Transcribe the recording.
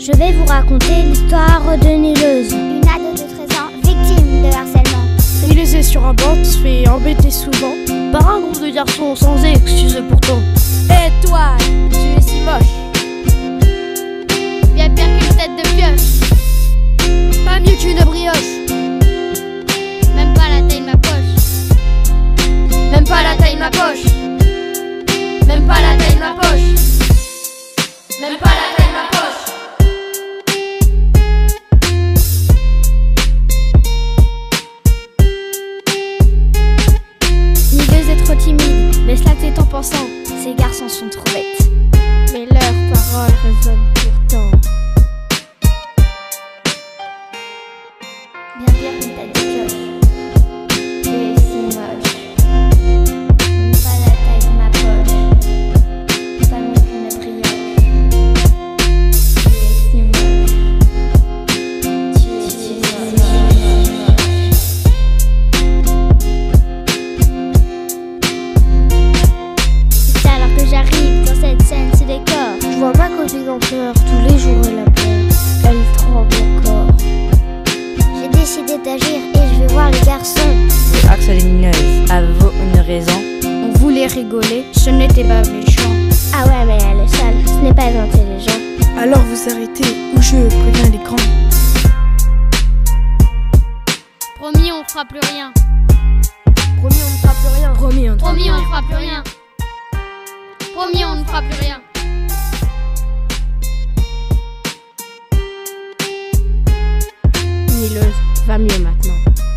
Je vais vous raconter l'histoire de Nileuse, une ado de 13 ans victime de harcèlement. Nileuse est sur un banc, se fait embêter souvent par un groupe de garçons sans excuse pourtant. Et toi, tu es si moche. Bien pire qu'une tête de pioche. Pas mieux qu'une brioche. Même pas la taille de ma poche. Même pas la taille de ma poche. Même pas la taille de ma poche. Même pas la taille de ma poche. Nileuse est trop timide, laisse la tête en pensant. Ces garçons sont trop bêtes, mais leurs paroles résonnent pourtant. Bien pire qu'une tête de pioche. Tu es si moche. Même pas la taille de ma poche. Pas mieux qu'une brioche. Tu es si moche. Tu es si moche. C'est alors que j'arrive dans cette scène, ce décor. Je vois ma copine en pleurs, tous les jours elle a peur. Elle tremble encore. J'ai décidé d'agir et je vais voir les garçons. J'ai harcelé Nileuse, avez-vous une raison? On voulait rigoler, ce n'était pas méchant. Ah ouais, mais elle est sale, ce n'est pas intelligent. Alors vous arrêtez ou je préviens les grands. Promis, on fera plus rien. Promis, on ne fera plus rien. Promis, on Promis, on ne fera plus rien. Promis, on ne fera plus rien. Nileuse va mieux maintenant.